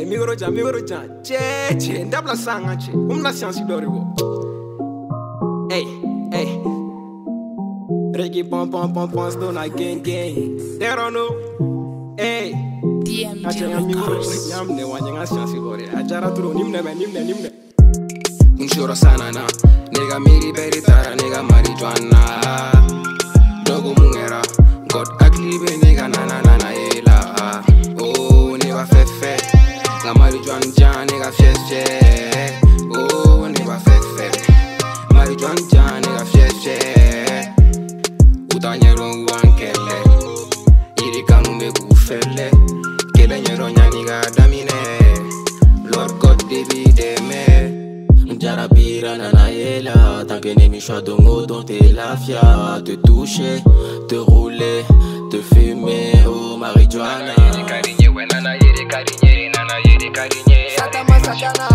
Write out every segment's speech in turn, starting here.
migoroja, che, ndabla sanga che, umna science doriwo. Hey, Reggae pom, stone again. They don't know. Hey, acha migoroja, nyamne wanyanga science dori. Ajara turo nimne. Unshura sana na, nigga miri beri tara, nigga marijuana. Dogo mungera, God aklibe nigga na ela. Oh, nigga fefe, nga marijuana jan nigga fiesche. Oh, nigga fefe, marijuana jan nigga fiesche. Utanyero uankele, iri kanume gufele, kele nyero nyaniga damine. Lord God divide me. Jarabira nanayela, tant que n'aimé choix de mots dont t'es la fia. Te toucher, te rouler, te fumer, oh marijuana. Satama sakana,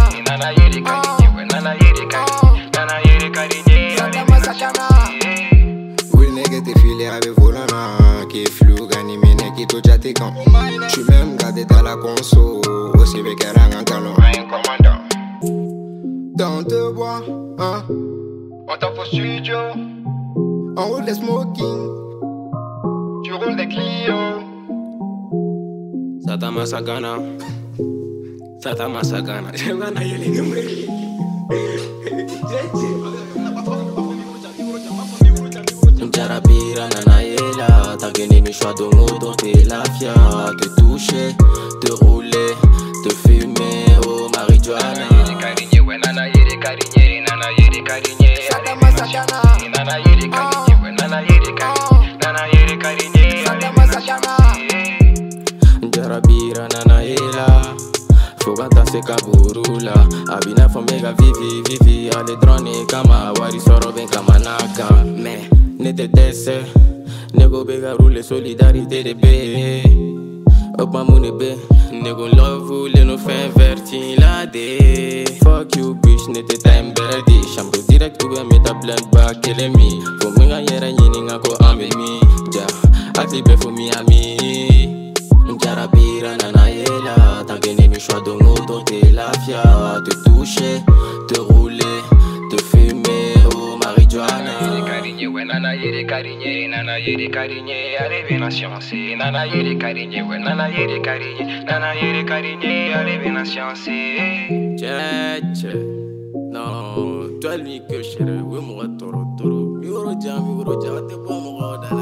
will nègre te filer avec volana, qui est flou, gani mine, qui touche à tes camps. J'suis même gardé dans la conso, aussi bécarang en talon. Dans te bois, hein. On t'offre au studio. On roule des smoking. Tu roules des Clio. Satama Sagana. Jarabira nanayela, t'as gagné mes choix de mots dont t'es la fia. Te toucher, te rouler, te fumer, oh marijuana. Satama sakana, Jarabira nanayela, Fogata se kaburula, abina fomega vivi, ale drone kama wari soro ben kama naka. Mais ne te desse, nego bega roule solidarité de bé. Up my money be, nego love ou le no fin verti la de. Fuck you bitch, ne te time berdi. Chambre direct ou me ta blend back elemi. Fo minga yera nyini nga ko amemi. Ja, akli be fo mi ami. Jarabira nanayela, tant que n'aimé choix de mots dont t'es la fia. Te toucher, te rouler, te fumer, oh marijuana. Nana yere karinye, arrive na science. Nana yere karinye, arrive na science. Che, non, toi lui que chérie, oui moi toro, migoro jam, te bois mon